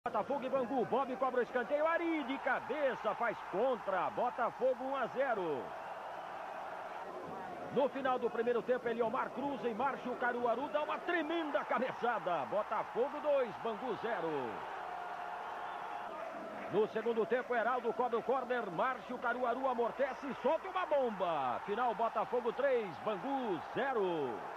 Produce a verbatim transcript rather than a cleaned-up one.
Botafogo e Bangu. Bob cobra o escanteio. Ari de cabeça faz contra. Botafogo um a zero. No final do primeiro tempo, Eliomar cruza em marcha. O Caruaru dá uma tremenda cabeçada. Botafogo dois, Bangu zero. No segundo tempo, Heraldo cobra o córner. Márcio Caruaru amortece e solta uma bomba. Final, Botafogo três, Bangu zero.